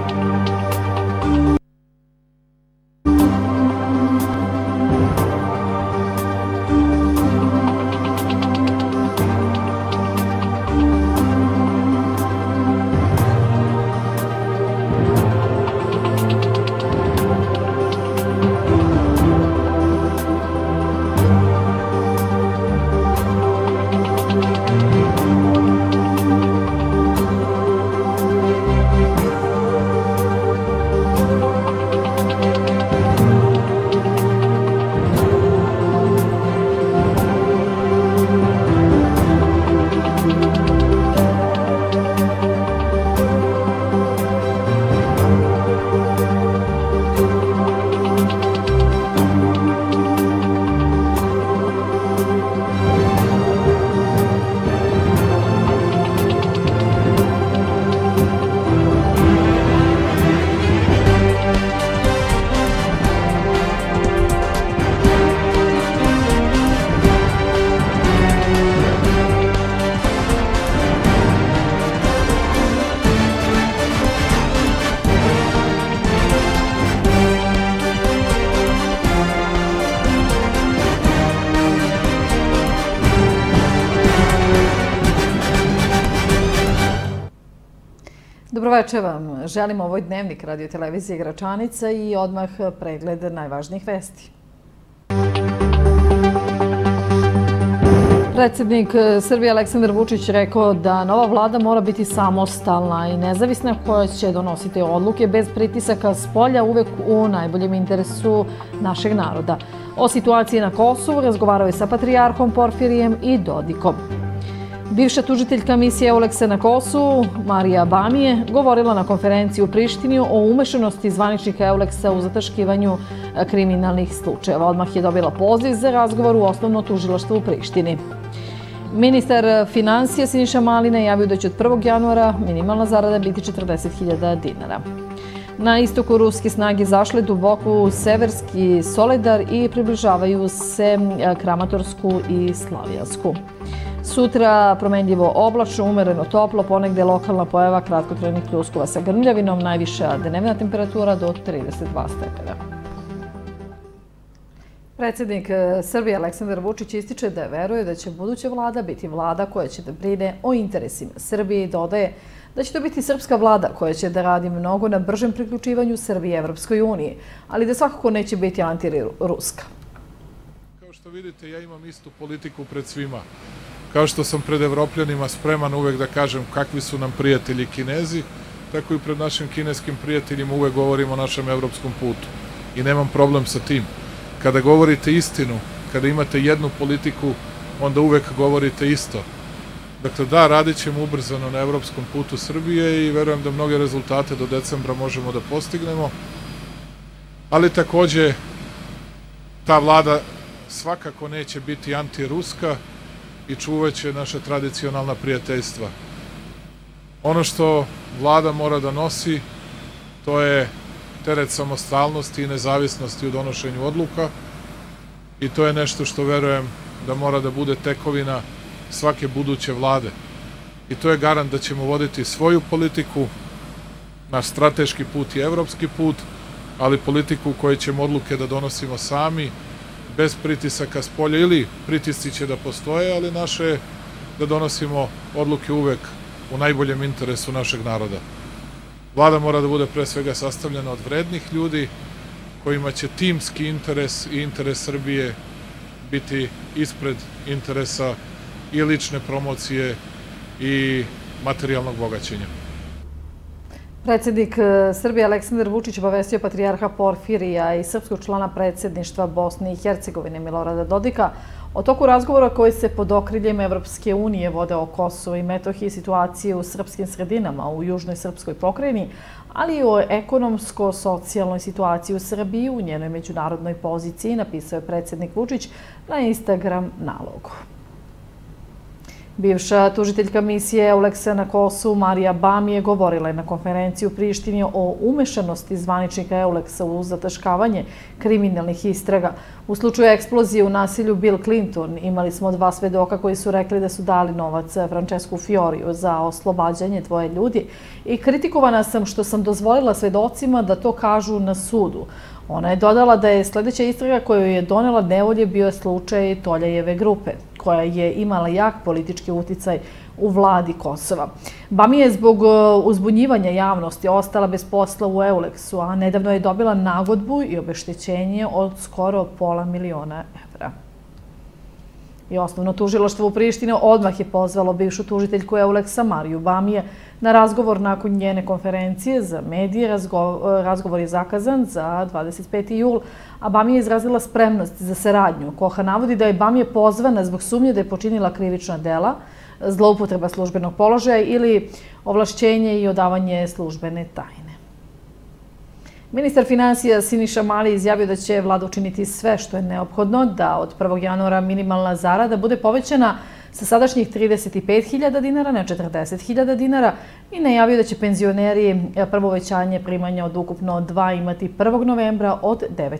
Dobroveče vam. Želim ovoj dnevnik Radio televizije Gračanica i odmah pregled najvažnijih vesti. Predsjednik Srbije Aleksandar Vučić rekao da nova vlada mora biti samostalna i nezavisna koja će donositi odluke bez pritisaka spolja uvek u najboljem interesu našeg naroda. O situaciji na Kosovu razgovarao je sa patrijarhom Porfirijem i Dodikom. Bivša tužiteljka misije Euleksa na Kosovu, Marija Bamije, govorila na konferenciji u Prištini o umešanosti zvaničnika Euleksa u zataškivanju kriminalnih slučajeva. Odmah je dobila poziv za razgovor u osnovno tužilaštvo u Prištini. Ministar finansija Siniša Mali najavio da će od 1. januara minimalna zarada biti 40.000 dinara. Na istoku ruske snage zašle duboko u severski Soledar i približavaju se Kramatorsku i Slavijansku. Sutra promenljivo oblačno, umereno toplo, ponegde lokalna pojava kratkotrajnih pljuskova sa grmljavinom, najviša dnevna temperatura do 32 stepena. Predsjednik Srbije Aleksandar Vučić ističe da veruje da će buduća vlada biti vlada koja će da brine o interesima Srbije i dodaje da će to biti srpska vlada koja će da radi mnogo na bržem priključivanju Srbije Evropskoj uniji, ali da svakako neće biti antiruska. Kao što vidite, ja imam istu politiku pred svima. Kao što sam pred Evropljanima spreman uvek da kažem kakvi su nam prijatelji Kinezi, tako i pred našim kineskim prijateljima uvek govorimo o našem evropskom putu. I nemam problem sa tim. Kada govorite istinu, kada imate jednu politiku, onda uvek govorite isto. Dakle, da, radit ćemo ubrzano na evropskom putu Srbije i verujem da mnoge rezultate do decembra možemo da postignemo. Ali takođe, ta vlada svakako neće biti antiruska i čuvaće naše tradicionalna prijateljstva. Ono što vlada mora da nosi, to je teret samostalnosti i nezavisnosti u donošenju odluka i to je nešto što verujem da mora da bude tekovina svake buduće vlade. I to je garant da ćemo voditi svoju politiku, naš strateški put i evropski put, ali politiku u kojoj ćemo odluke da donosimo sami, bez pritisaka s polja, ili pritisci će da postoje, ali naše je da donosimo odluke uvek u najboljem interesu našeg naroda. Vlada mora da bude pre svega sastavljena od vrednih ljudi kojima će timski interes i interes Srbije biti ispred interesa i lične promocije i materijalnog bogaćenja. Predsjednik Srbije Aleksandar Vučić obavestio patrijarha Porfirija i srpskog člana predsjedništva Bosne i Hercegovine Milorada Dodika o toku razgovora koji se pod okriljem Evropske unije vode o Kosovu i Metohiji, situacije u srpskim sredinama u južnoj srpskoj pokrajini, ali i o ekonomsko-socijalnoj situaciji u Srbiji u njenoj međunarodnoj poziciji, napisao je predsjednik Vučić na Instagram nalogu. Bivša tužiteljka misije EULEX-a na Kosovu Marija Bamije govorila je na konferenciji u Prištini o umešanosti zvaničnika EULEX-a u zataškavanje kriminalnih istraga. U slučaju eksplozije u nasilju Bill Clinton imali smo 2 svedoka koji su rekli da su dali novac Francesku Fioriju za oslobađanje 2 ljudi i kritikovana sam što sam dozvolila svedocima da to kažu na sudu. Ona je dodala da je sljedeća istraga koju je donela nevolje bio slučaj Toljajeve grupe, koja je imala jak politički uticaj u vladi Kosova. Bamija je zbog uzbunjivanja javnosti ostala bez posla u EULEX-u, a nedavno je dobila nagodbu i obeštećenje od skoro $500.000. I osnovno tužilaštvo u Prištini odmah je pozvalo bivšu tužiteljku EULEX-a Mariju Bamije na razgovor nakon njene konferencije za medije. Razgovor je zakazan za 25. jul, a Bamija je izrazila spremnost za saradnju. Koha navodi da je Bamija pozvana zbog sumnje da je počinila krivična dela, zloupotreba službenog položaja ili ovlašćenje i odavanje službene tajne. Ministar finansija Siniša Mali izjavio da će vlada učiniti sve što je neophodno da od 1. januara minimalna zarada bude povećana sa sadašnjih 35.000 dinara na 40.000 dinara i najavio da će penzioneri prvo uvećanje primanja od ukupno 2 imati 1. novembra od 9%.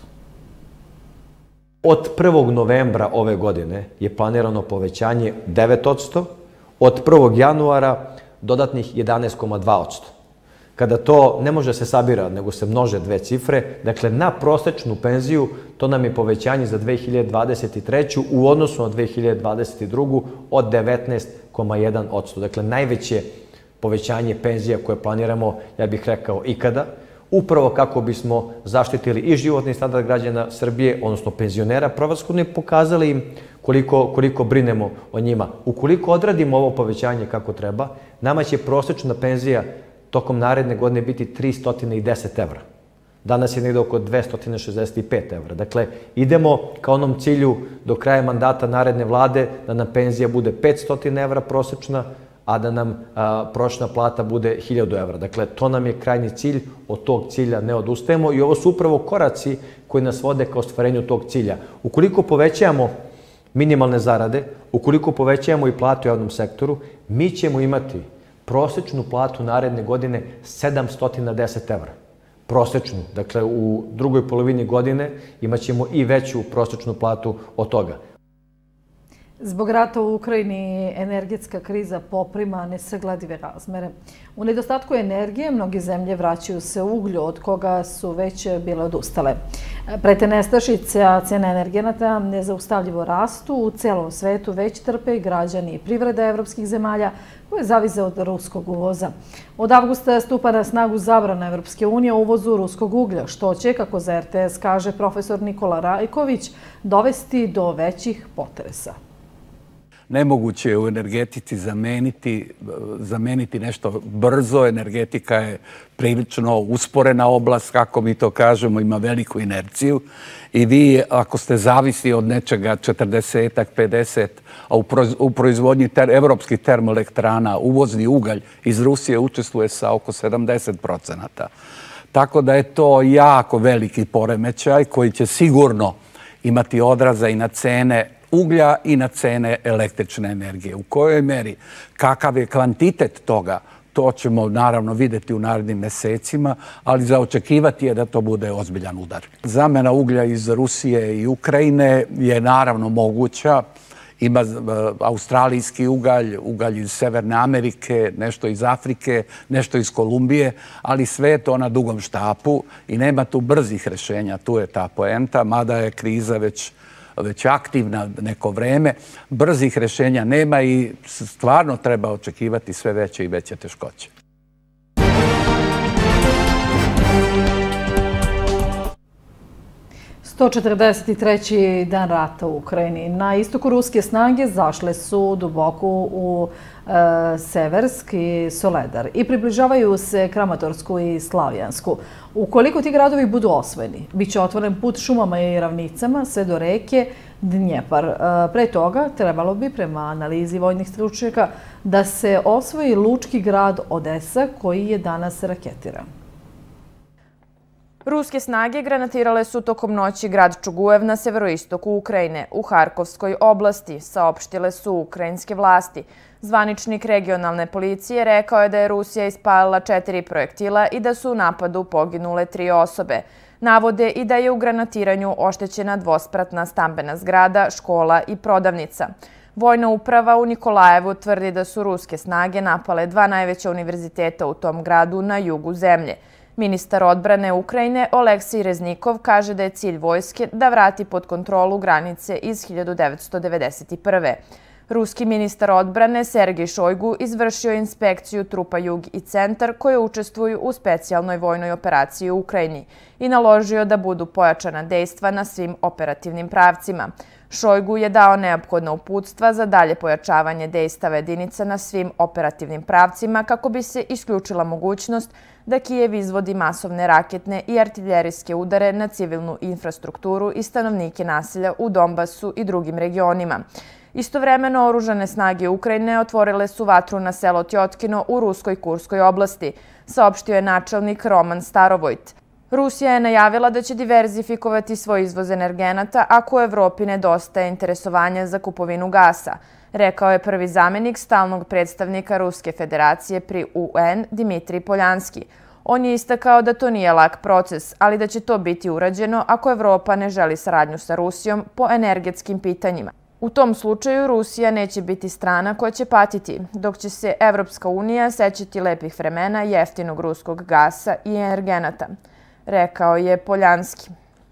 Od 1. novembra ove godine je planirano povećanje 9%, od 1. januara dodatnih 11,2%. Kada to ne može se sabira, nego se množe 2 cifre, dakle na prosečnu penziju to nam je povećanje za 2023. u odnosu na 2022. od 19,1%. Dakle, najveće povećanje penzija koje planiramo, ja bih rekao, ikada, upravo kako bismo zaštitili i životni standard građana Srbije, odnosno penzionera, prevashodno i pokazali im koliko brinemo o njima. Ukoliko odradimo ovo povećanje kako treba, nama će prosečna penzija tokom naredne godine biti 310 evra. Danas je negdje oko 265 evra. Dakle, idemo ka onom cilju do kraja mandata naredne vlade da nam penzija bude 500 evra prosečna, a da nam prosječna plata bude 1000 evra. Dakle, to nam je krajnji cilj, od tog cilja ne odustajemo i ovo su upravo koraci koji nas vode ka ostvarenju tog cilja. Ukoliko povećamo minimalne zarade, ukoliko povećamo i platu u javnom sektoru, mi ćemo imati prosečnu platu naredne godine 710 evra. Prosečnu. Dakle, u drugoj polovini godine imat ćemo i veću prosečnu platu od toga. Zbog rata u Ukrajini energetska kriza poprima nesagledive razmere. U nedostatku energije mnoge zemlje vraćaju se uglju od koga su već bile odustale. Prete nestašice, a cene energenata nezaustavljivo rastu. U celom svetu već trpe i građani i privreda evropskih zemalja koje zavise od ruskog uvoza. Od avgusta stupa na snagu zabrana Evropske unije o uvozu ruskog uglja, što će, kako za RTS kaže profesor Nikola Rajković, dovesti do većih potresa. Nemoguće je u energetici zameniti nešto brzo. Energetika je prilično usporena oblast, kako mi to kažemo, ima veliku inerciju. I vi, ako ste zavisi od nečega 40, 50, a u proizvodnji evropskih termoelektrana uvozni ugalj iz Rusije učestvuje sa oko 70%. Tako da je to jako veliki poremećaj koji će sigurno imati odraza i na cene uglja i na cene električne energije. U kojoj meri, kakav je kvantitet toga, to ćemo naravno vidjeti u narednim mesecima, ali za očekivati je da to bude ozbiljan udar. Zamena uglja iz Rusije i Ukrajine je naravno moguća. Ima australijski ugalj, ugalj iz Severne Amerike, nešto iz Afrike, nešto iz Kolumbije, ali sve je to na dugom štapu i nema tu brzih rešenja. Tu je ta poenta, mada je kriza već aktivna neko vreme. Brzih rešenja nema i stvarno treba očekivati sve veće i veće teškoće. –143. dan rata u Ukrajini. Na istoku ruske snage zašle su duboko u Seversk i Soledar i približavaju se Kramatorsku i Slavjansku. Ukoliko ti gradovi budu osvojeni, bit će otvoren put šumama i ravnicama sve do reke Dnjepar. Pre toga trebalo bi, prema analizi vojnih stručnjaka, da se osvoji lučki grad Odesa koji je danas raketiran. Ruske snage granatirale su tokom noći grad Čugujev na severoistoku Ukrajine, u Harkovskoj oblasti, saopštile su ukrajinske vlasti. Zvaničnik regionalne policije rekao je da je Rusija ispalila 4 projektila i da su u napadu poginule 3 osobe. Navode i da je u granatiranju oštećena dvospratna stambena zgrada, škola i prodavnica. Vojna uprava u Nikolajevu tvrdi da su ruske snage napale 2 najveća univerziteta u tom gradu na jugu zemlje. Ministar odbrane Ukrajine Oleksij Reznikov kaže da je cilj vojske da vrati pod kontrolu granice iz 1991. Ruski ministar odbrane Sergej Šojgu izvršio je inspekciju trupa Jug i Centar koje učestvuju u specijalnoj vojnoj operaciji u Ukrajini i naložio da budu pojačana dejstva na svim operativnim pravcima. Šojgu je dao neophodna uputstva za dalje pojačavanje dejstava jedinica na svim operativnim pravcima kako bi se isključila mogućnost da Kijev izvodi masovne raketne i artiljerijske udare na civilnu infrastrukturu i stanovnike naselja u Donbasu i drugim regionima. Istovremeno, oružane snage Ukrajine otvorile su vatru na selo Tjotkino u ruskoj Kurskoj oblasti, saopštio je načelnik Roman Starovojt. Rusija je najavila da će diverzifikovati svoj izvoz energenata ako u Evropi nedostaje interesovanja za kupovinu gasa, rekao je prvi zamenik stalnog predstavnika Ruske federacije pri UN Dimitrij Poljanski. On je istakao da to nije lak proces, ali da će to biti urađeno ako Evropa ne želi saradnju sa Rusijom po energetskim pitanjima. U tom slučaju Rusija neće biti strana koja će patiti, dok će se Evropska unija sećati lepih vremena jeftinog ruskog gasa i energenata, rekao je Poljanski.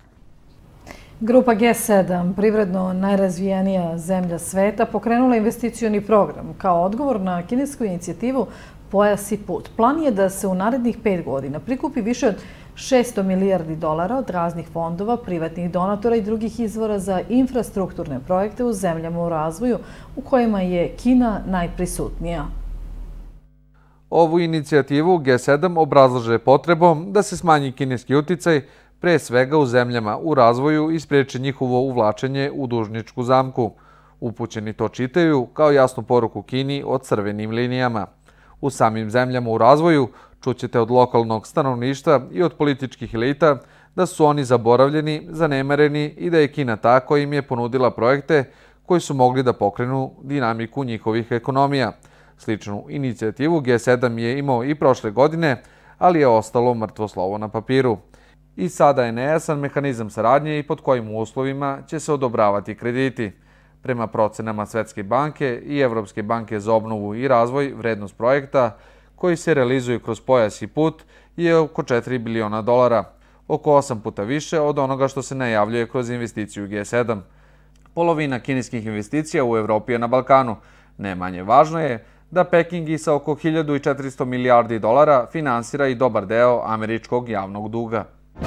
Grupa G7, privredno najrazvijenija zemlja sveta, pokrenula investicioni program kao odgovor na kinesku inicijativu Pojas i put. Plan je da se u narednih 5 godina prikupi više od $600 milijardi od raznih fondova, privatnih donatora i drugih izvora za infrastrukturne projekte u zemljama u razvoju u kojima je Kina najprisutnija. Ovu inicijativu G7 obrazlaže potrebom da se smanji kineski uticaj, pre svega u zemljama u razvoju i spreči njihovo uvlačenje u dužničku zamku. Upućeni to čitaju kao jasnu poruku Kini o crvenim linijama. U samim zemljama u razvoju čućete od lokalnog stanovništva i od političkih elita da su oni zaboravljeni, zanemareni i da je Kina ta koja im je ponudila projekte koji su mogli da pokrenu dinamiku njihovih ekonomija. Sličnu inicijativu G7 je imao i prošle godine, ali je ostalo mrtvo slovo na papiru. I sada je nejasan mehanizam saradnje i pod kojim uslovima će se odobravati krediti. Prema procenama Svetske banke i Evropske banke za obnovu i razvoj, vrednost projekta koji se realizuju kroz Pojas i put je oko $4 biliona, oko 8 puta više od onoga što se najavljuje kroz investiciju G7. Polovina kineskih investicija u Evropi je na Balkanu. Ne manje važno je da Peking i sa oko $1.400 milijardi finansira i dobar deo američkog javnog duga.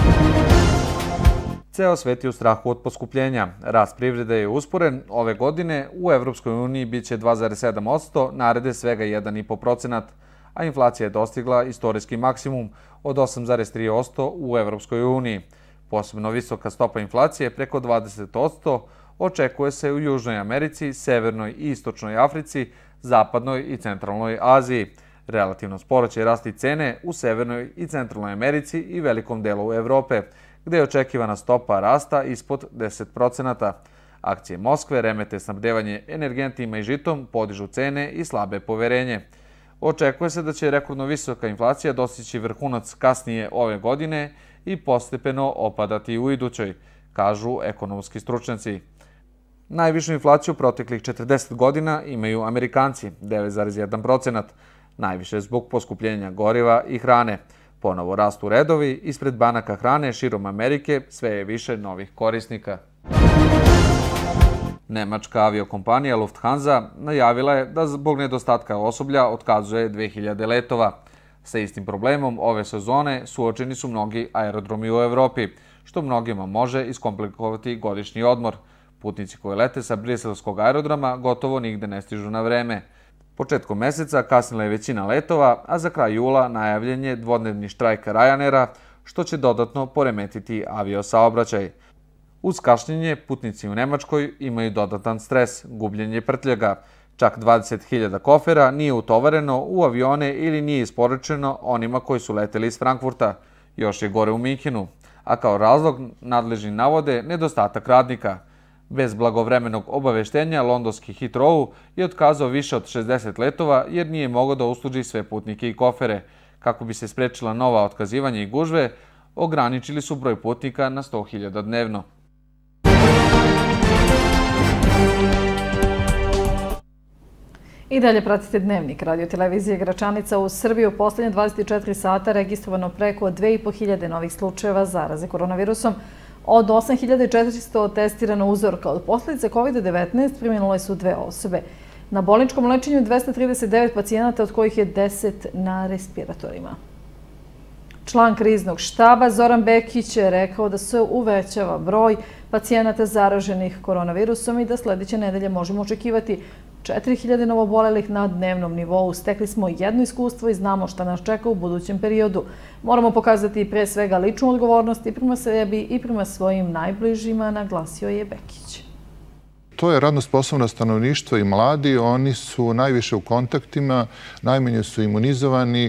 Ceo svet je u strahu od poskupljenja. Rast privrede je usporen. Ove godine u Evropskoj uniji biće 2,7%, narede svega 1,5%, a inflacija je dostigla istorijski maksimum od 8,3% u Evropskoj uniji. Posebno visoka stopa inflacije preko 20% očekuje se u Južnoj Americi, Severnoj i Istočnoj Africi, Zapadnoj i Centralnoj Aziji. Relativno sporo će rasti cene u Severnoj i Centralnoj Americi i velikom delu Evrope, gde je očekivana stopa rasta ispod 10%. Akcije Moskve remete snabdevanje energentima i žitom, podižu cene i slabe poverenje. Očekuje se da će rekordno visoka inflacija dostići vrhunac kasnije ove godine i postepeno opadati u idućoj, kažu ekonomski stručnjaci. Najvišu inflaciju proteklih 40 godina imaju Amerikanci, 9,1%, najviše zbog poskupljenja goriva i hrane. Ponovo rastu redovi, ispred banaka hrane širom Amerike sve je više novih korisnika. Nemačka aviokompanija Lufthansa najavila je da zbog nedostatka osoblja otkazuje 2000 letova. Sa istim problemom ove sezone suočeni su mnogi aerodromi u Evropi, što mnogima može iskomplikovati godišnji odmor. Putnici koji lete sa briselskog aerodroma gotovo nigde ne stižu na vreme. Početkom meseca kasnila je većina letova, a za kraj jula najavljen je dvodnevni štrajk Ryanaira, što će dodatno poremetiti aviosaobraćaj. Uz kašnjenje, putnici u Nemačkoj imaju dodatan stres, gubljenje prtljaga. Čak 20.000 kofera nije utovareno u avione ili nije isporučeno onima koji su leteli iz Frankfurta. Još je gore u Minhenu, a kao razlog nadležni navode nedostatak radnika. Bez blagovremenog obaveštenja londonski Heathrow je otkazao više od 60 letova jer nije mogao da usluži sve putnike i kofere. Kako bi se sprečila nova otkazivanja i gužve, ograničili su broj putnika na 100.000 dnevno. I dalje pratite Dnevnik radio-televizije Gračanica. U Srbiji u poslednje 24 sata registrovano preko 2.500 novih slučajeva zaraze koronavirusom. Od 8.400 testirano uzorka. Od posljedice COVID-19 preminule su 2 osobe. Na bolničkom lečenju 239 pacijenata, od kojih je 10 na respiratorima. Član kriznog štaba Zoran Bekić je rekao da se uvećava broj pacijenata zaraženih koronavirusom i da sljedeće nedelje možemo očekivati 4.000 novobolelih na dnevnom nivou. Stekli smo jedno iskustvo i znamo šta nas čeka u budućem periodu. Moramo pokazati pre svega ličnu odgovornost i prema sebi i prema svojim najbližima, naglasio je Bekić. To je radno sposobno stanovništvo i mladi, oni su najviše u kontaktima, najmanje su imunizovani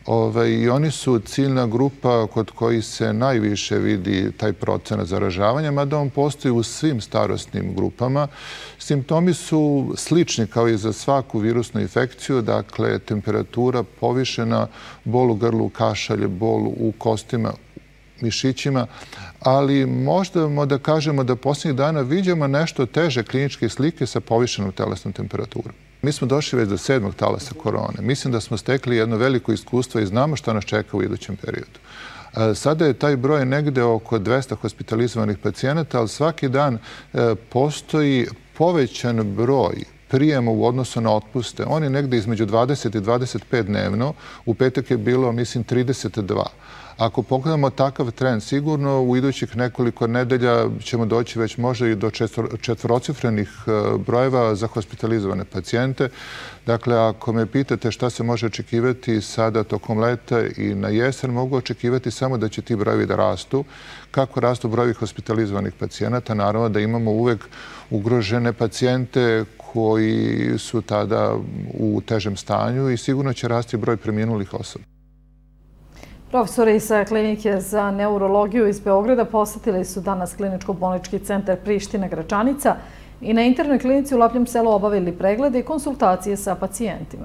i oni su ciljna grupa kod koji se najviše vidi taj procenat zaražavanja, mada on postoji u svim starosnim grupama. Simptomi su slični kao i za svaku virusnu infekciju, dakle temperatura povišena, bol u grlu, kašalj, bol u kostima, mišićima, ali možemo da kažemo da posljednjih dana vidimo nešto teže kliničke slike sa povišenom telesnom temperaturom. Mi smo došli već do 7. talasa korone. Mislim da smo stekli jedno veliko iskustvo i znamo što nas čeka u idućem periodu. Sada je taj broj negde oko 200 hospitalizovanih pacijenata, ali svaki dan postoji povećan broj prijema u odnosu na otpuste. On je negde između 20 i 25 dnevno. U petak je bilo, mislim, 32. Ako pogledamo takav trend, sigurno u idućih nekoliko nedelja ćemo doći već možda i do četvorocifrenih brojeva za hospitalizovane pacijente. Dakle, ako me pitate šta se može očekivati sada tokom leta i na jesen, mogu očekivati samo da će ti brojevi da rastu. Kako rastu brojevi hospitalizovanih pacijenata? Naravno da imamo uvek ugrožene pacijente koji su tada u težem stanju i sigurno će rasti broj preminulih osoba. Profesori sa Klinike za neurologiju iz Beograda posetili su danas kliničko-bolnički centar Priština Gračanica i na internoj klinici u Lapljem selu obavili preglede i konsultacije sa pacijentima.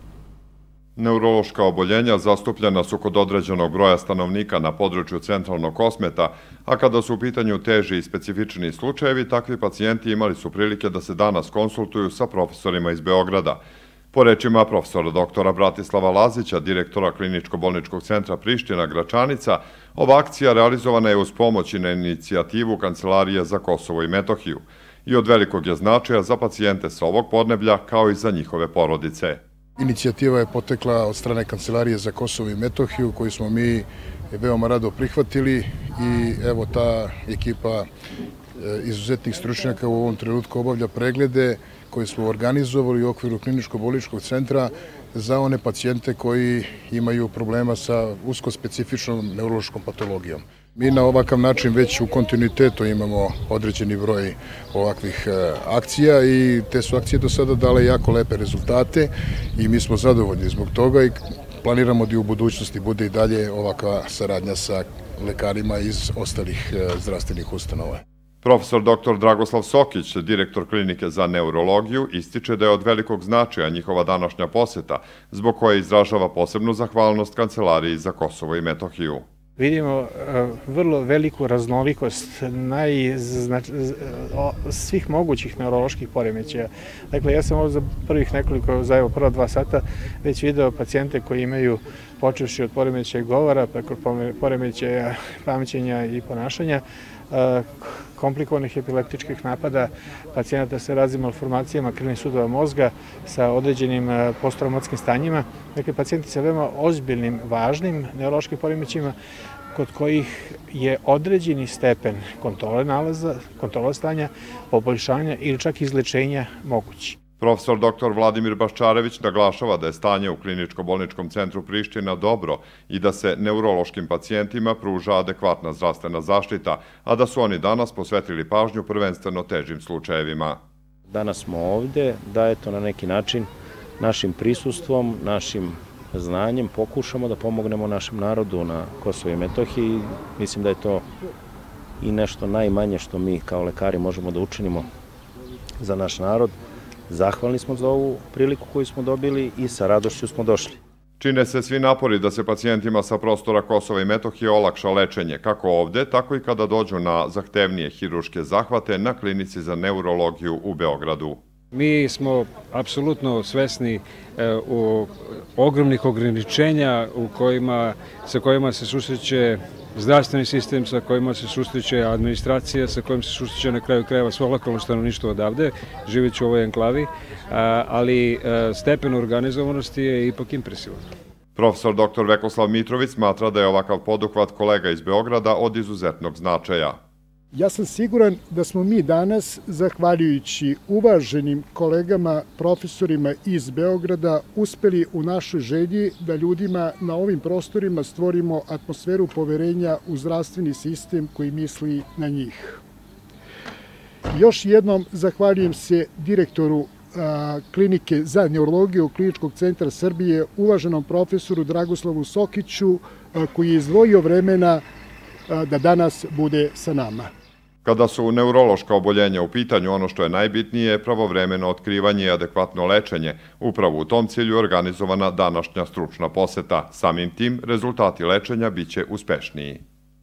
Neurološka oboljenja zastupljena su kod određenog broja stanovnika na području centralnog Kosmeta, a kada su u pitanju teži i specifični slučajevi, takvi pacijenti imali su prilike da se danas konsultuju sa profesorima iz Beograda. Po rečima profesora doktora Bratislava Lazića, direktora kliničko-bolničkog centra Priština Gračanica, ova akcija realizovana je uz pomoć i na inicijativu Kancelarije za Kosovo i Metohiju i od velikog je značaja za pacijente sa ovog podneblja kao i za njihove porodice. Inicijativa je potekla od strane Kancelarije za Kosovo i Metohiju, koju smo mi veoma rado prihvatili i evo ta ekipa izuzetnih stručnjaka u ovom trenutku obavlja preglede koje smo organizovali u okviru kliničko-bolničkog centra za one pacijente koji imaju problema sa uskospecifičnom neurološkom patologijom. Mi na ovakav način već u kontinuitetu imamo određeni broj ovakvih akcija i te su akcije do sada dale jako lepe rezultate i mi smo zadovoljni zbog toga i planiramo da u budućnosti bude i dalje ovakva saradnja sa lekarima iz ostalih zdravstvenih ustanova. Profesor dr. Dragoslav Sokić, direktor klinike za neurologiju, ističe da je od velikog značaja njihova današnja poseta, zbog koje izražava posebnu zahvalnost Kancelariji za Kosovo i Metohiju. Vidimo vrlo veliku raznolikost svih mogućih neuroloških poremećaja. Dakle, ja sam ovo za prvih nekoliko, za evo prva 2 sata, već video pacijente koji imaju, počevši od poremećaja govora, preko poremećaja pamćenja i ponašanja, komplikovanih epileptičkih napada, pacijenata sa raznim malformacijama krvnih sudova mozga, sa određenim posttraumatskim stanjima. Dakle, pacijenti sa veoma ozbiljnim, važnim neurološkim poremećajima kod kojih je određeni stepen kontrole stanja, poboljšanja ili čak izlečenja mogući. Profesor dr. Vladimir Baščarević naglašava da je stanje u kliničko-bolničkom centru Priština dobro i da se neurološkim pacijentima pruža adekvatna zdravstvena zaštita, a da su oni danas posvetili pažnju prvenstveno težim slučajevima. Danas smo ovde da je to na neki način našim prisustvom, našim znanjem pokušamo da pomognemo našem narodu na Kosovo i Metohiji. Mislim da je to i nešto najmanje što mi kao lekari možemo da učinimo za naš narod. Zahvalni smo za ovu priliku koju smo dobili i sa radošću smo došli. Čine se svi napori da se pacijentima sa prostora Kosova i Metohije olakša lečenje, kako ovde, tako i kada dođu na zahtevnije hiruške zahvate na klinici za neurologiju u Beogradu. Mi smo apsolutno svesni ogromnih ograničenja sa kojima se susreće zdravstveni sistem, sa kojima se susreće administracija, sa kojima se susreće na kraju krajeva svo lokalno stanovništvo odavde, živeći u ovoj enklavi, ali stepen organizovanosti je ipak impresivan. Profesor dr. Vekoslav Mitrović smatra da je ovakav poduhvat kolega iz Beograda od izuzetnog značaja. Ja sam siguran da smo mi danas, zahvaljujući uvaženim kolegama, profesorima iz Beograda, uspeli u našoj želji da ljudima na ovim prostorima stvorimo atmosferu poverenja u zdravstveni sistem koji misli na njih. Još jednom zahvaljujem se direktoru klinike za neurologiju Kliničkog centra Srbije, uvaženom profesoru Dragoslavu Sokiću, koji je izdvojio vremena da danas bude sa nama. Kada su neurološka oboljenja u pitanju, ono što je najbitnije je pravovremeno otkrivanje i adekvatno lečenje. Upravo u tom cilju je organizovana današnja stručna poseta. Samim tim, rezultati lečenja biće uspešniji.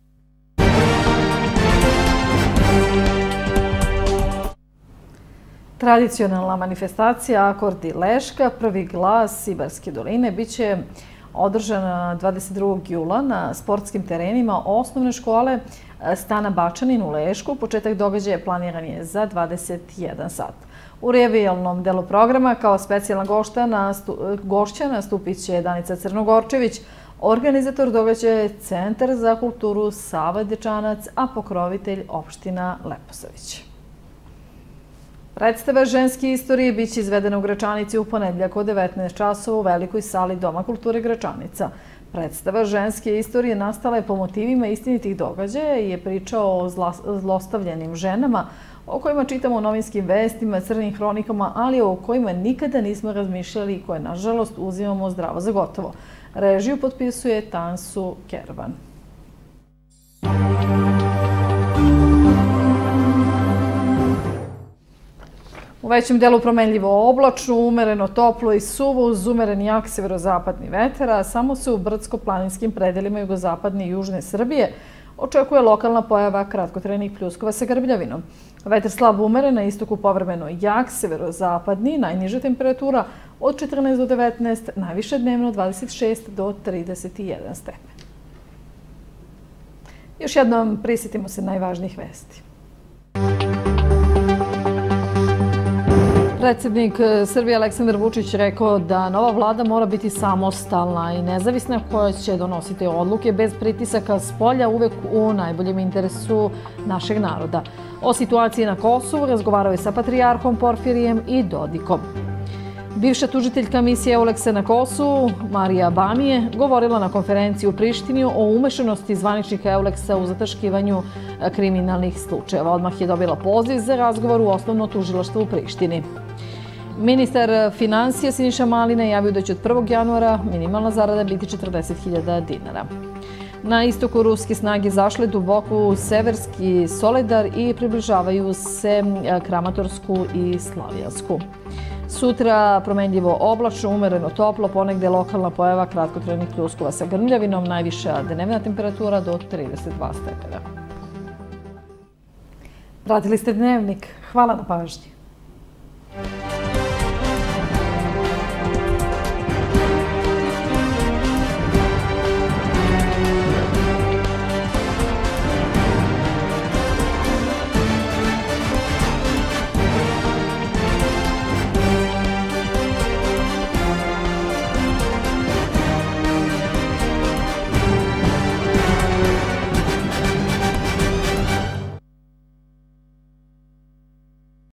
Tradicionalna manifestacija Akordi Leška, prvi glas Ibarske doline, biće održana 22. jula na sportskim terenima osnovne škole Stana Bačanin u Lešku. Početak događaja planiran je za 21 sat. U revijalnom delu programa kao specijalna gošća nastupit će Danica Crnogorčević, organizator događaja je Centar za kulturu Sava Dečanac, a pokrovitelj opština Leposavić. Predstava ženske istorije biće izvedena u Gračanici u ponedjeljak od 19 časova u velikoj sali Doma kulture Gračanica. Predstava ženske istorije nastala je po motivima istinitih događaja i je priča o zlostavljenim ženama, o kojima čitamo u novinskim vestima, crnim hronikama, ali o kojima nikada nismo razmišljali i koje, nažalost, uzimamo zdravo za gotovo. Režiju potpisuje Tansu Kervan. U većem delu promenljivo oblačno, umereno toplo i suvo uz umeren jak severozapadni vetar, a samo se u brdsko-planinskim predelima jugozapadne i južne Srbije očekuje lokalna pojava kratkotrajnih pljuskova sa grbljavinom. Vetar slab umeren, na istoku povremeno jak severozapadni, najniža temperatura od 14 do 19, najviše dnevno 26 do 31 stepen. Još jednom prisjetimo se najvažnijih vesti. Predsjednik Srbije Aleksandar Vučić rekao da nova vlada mora biti samostalna i nezavisna koja će donositi odluke bez pritisaka spolja uvek u najboljem interesu našeg naroda. O situaciji na Kosovu razgovarao je sa patrijarhom Porfirijem i Dodikom. Bivša tužiteljka misije Euleksa na Kosovu, Marija Bamije, govorila na konferenciji u Prištini o umešanosti zvaničnika Euleksa u zataškivanju kriminalnih slučajeva. Odmah je dobila poziv za razgovor u osnovno tužilaštvo u Prištini. Ministar financija Siniša Mali najavio da će od 1. januara minimalna zarada biti 40.000 dinara. Na istoku ruske snage zašle duboko u severski Soledar i približavaju se Kramatorsku i Slavijansku. Sutra promenljivo oblačno, umereno toplo, ponegde lokalna pojava kratkotrajnih pljuskova sa grmljavinom, najviša dnevna temperatura do 32 stepena. Pratili ste Dnevnik. Hvala na pažnji.